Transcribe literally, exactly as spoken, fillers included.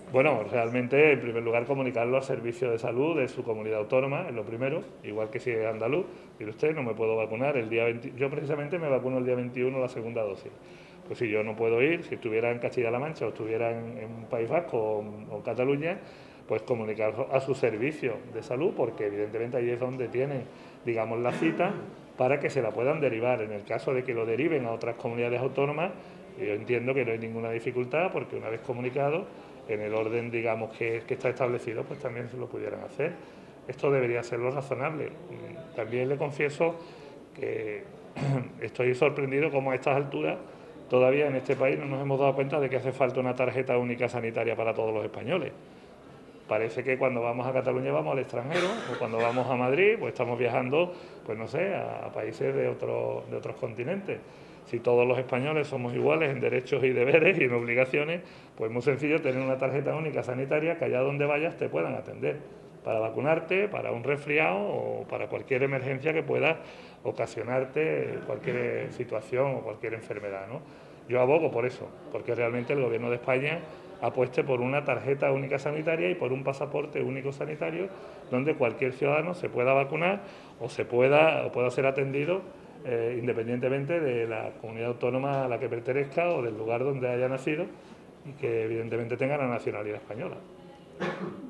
Bueno, realmente, en primer lugar, comunicarlo al servicio de salud de su comunidad autónoma, es lo primero, igual que si es andaluz. Mire usted, no me puedo vacunar el día veinte. Yo precisamente me vacuno el día veintiuno la segunda dosis. Pues si yo no puedo ir, si estuviera en Castilla-La Mancha o estuviera en, en País Vasco o, o en Cataluña, pues comunicar a su servicio de salud, porque evidentemente ahí es donde tienen, digamos, la cita para que se la puedan derivar. En el caso de que lo deriven a otras comunidades autónomas, yo entiendo que no hay ninguna dificultad, porque una vez comunicado, en el orden, digamos, que, que está establecido, pues también se lo pudieran hacer. Esto debería ser lo razonable. También le confieso que estoy sorprendido como a estas alturas todavía en este país no nos hemos dado cuenta de que hace falta una tarjeta única sanitaria para todos los españoles. Parece que cuando vamos a Cataluña vamos al extranjero, o cuando vamos a Madrid, pues estamos viajando, pues no sé, a, a países de, otro, de otros continentes. Si todos los españoles somos iguales en derechos y deberes y en obligaciones, pues es muy sencillo tener una tarjeta única sanitaria que allá donde vayas te puedan atender para vacunarte, para un resfriado o para cualquier emergencia que pueda ocasionarte cualquier situación o cualquier enfermedad, ¿no? Yo abogo por eso, porque realmente el Gobierno de España apueste por una tarjeta única sanitaria y por un pasaporte único sanitario donde cualquier ciudadano se pueda vacunar o se pueda, o pueda ser atendido eh, independientemente de la comunidad autónoma a la que pertenezca o del lugar donde haya nacido y que evidentemente tenga la nacionalidad española.